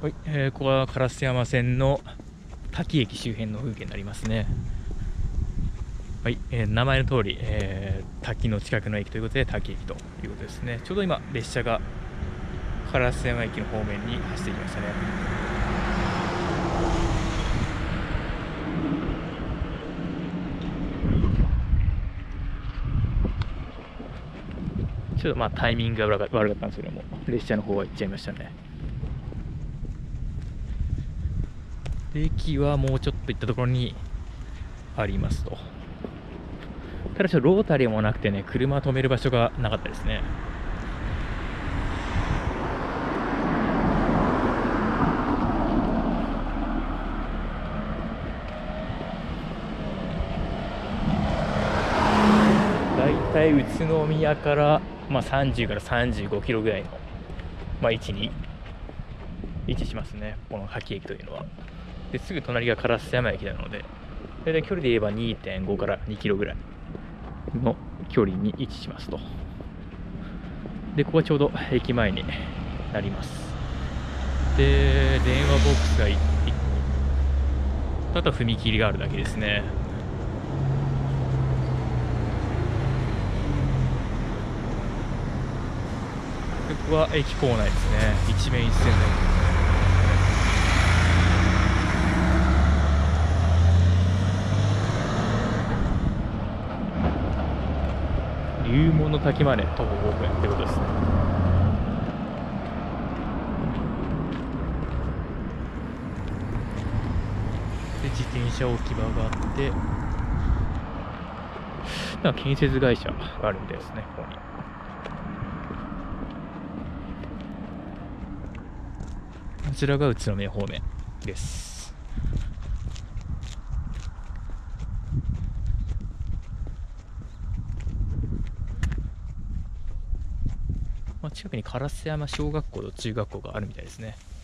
はい、ここは烏山線の滝駅周辺の風景になりますね。はい、名前の通り、滝の近くの駅ということで滝駅ということですね。ちょうど今列車が烏山駅の方面に走っていきましたね。ちょっとタイミングが悪かったんですけども、列車の方は行っちゃいましたね。駅はもうちょっと行ったところにありますと。ただちょっとロータリーもなくてね、車止める場所がなかったですね。だいたい宇都宮から、30から35キロぐらいの、位置に位置しますね、この滝駅というのは。ですぐ隣が烏山駅なので、大体距離で言えば2.5から2キロぐらいの距離に位置しますと。で、ここはちょうど駅前になります。で、電話ボックスが1個、あとは踏切があるだけですね。で、ここは駅構内ですね。一面一線で。龍門の滝まで徒歩5分ってことですね。で、自転車置き場があって、建設会社があるみたいですね、ここに。こちらが宇都宮方面です。近くに烏山小学校と中学校があるみたいですね。